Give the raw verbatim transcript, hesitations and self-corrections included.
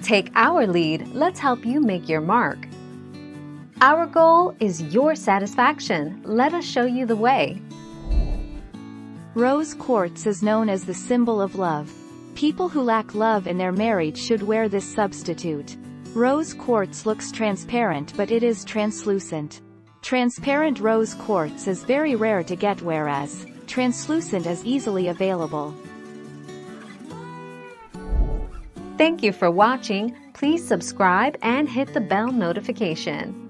Take our lead, let's help you make your mark. Our goal is your satisfaction. Let us show you the way. Rose quartz is known as the symbol of love. People who lack love in their marriage should wear this substitute. Rose quartz looks transparent, but it is translucent. Transparent rose quartz is very rare to get, whereas translucent is easily available. Thank you for watching. Please subscribe and hit the bell notification.